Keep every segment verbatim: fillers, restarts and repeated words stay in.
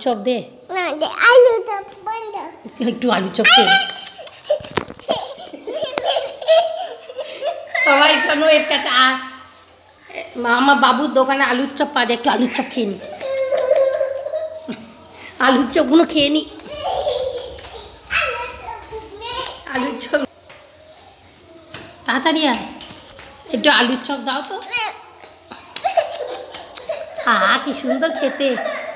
Chop দে একটু আলু chop দে সবাই শোনো এর কাছে আমার বাবুর দোকানে আলুর চপ পাওয়া যায়, একটু আলুর চপ খেয়ে নি, আলুর চপগুলো খেয়ে নি, আলুর চপ তাড়াতাড়ি আয়, একটু আলুর চপ দাও তো। হ্যাঁ কি সুন্দর খেতে।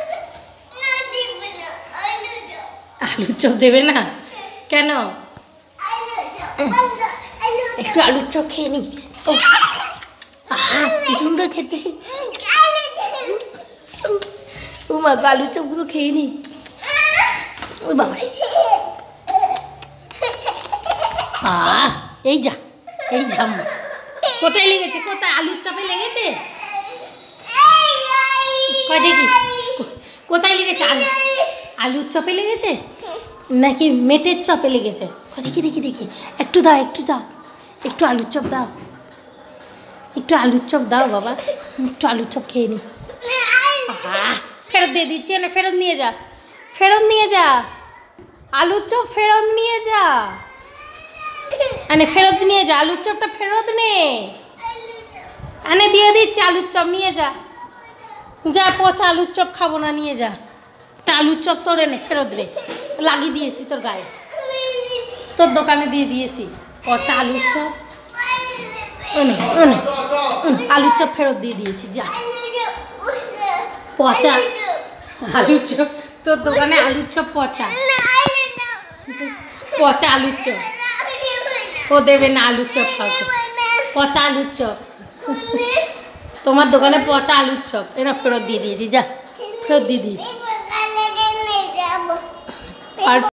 আলুর চপ দেবে না কেন? একটু আলুর চপ খেয়ে নি। ও হ্যাঁ কি সুন্দর খেতে। ও মা আলুর চপগুলো খেয়ে নি। ওই বাবা আহ এই যা এই যা কোথায় লেগেছে? কোথায় আলুর চপে লেগেছে? দেখি কোথায় লেগেছে? আলু আলুর চপে লেগেছে নাকি মেটের চপে লেগেছে? দেখি দেখি দেখি একটু দাও একটু দাও একটু আলুর চপ দাও, একটু আলুর চপ দাও বাবা, একটু আলুর চপ খেয়ে নি। ফেরত দিয়ে দিচ্ছি না, ফেরত নিয়ে যা, ফেরত নিয়ে যা, আলুর চপ ফেরত নিয়ে যা, আনে ফেরত নিয়ে যা, আলুর চপটা ফেরত নে, আনে দিয়ে দিচ্ছি আলুর চপ নিয়ে যা, যা পচা আলুর চপ খাবো না, নিয়ে যা, তা আলুর চপ তোর এনে ফেরত রে, লাগিয়ে দিয়েছি তোর গায়ে, তোর দোকানে দিয়ে দিয়েছি পচা আলুর চপ, আলুর চপ ফেরত দিয়ে দিয়েছি, যা পচা আলুর চপ, তোর দোকানে আলুর চপ পচা, পচা আলুর চপ, ও দেবে না আলুর চপ খাওয়াতে, পচা আলুর চপ, তোমার দোকানে পচা আলুর চপ এরা ফেরত দিয়ে দিয়েছি, যা ফেরত দিয়ে দিয়েছি।